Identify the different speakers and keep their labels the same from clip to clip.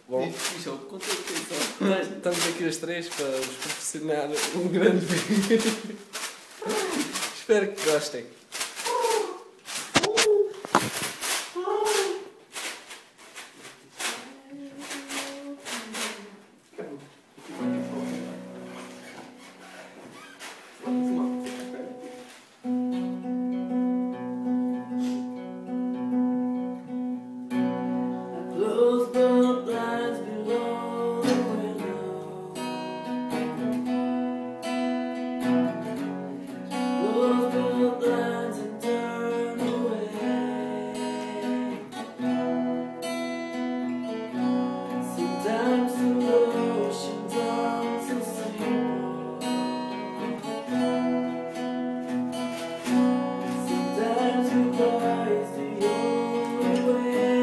Speaker 1: Bom,
Speaker 2: Michel, conta o que é isso.
Speaker 1: estamos aqui os três para vos proporcionar um grande vídeo. Espero que gostem.
Speaker 2: Close the blinds below the window. Close the blinds and turn away. Sometimes the oceans are so simple. Sometimes your eyes the only way.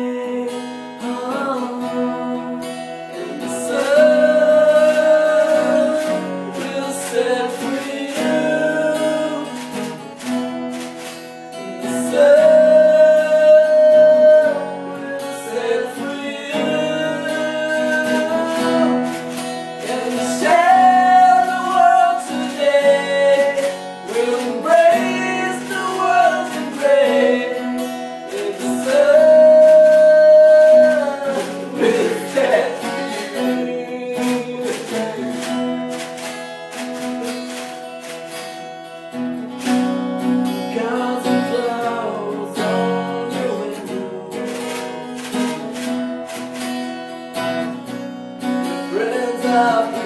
Speaker 2: Up.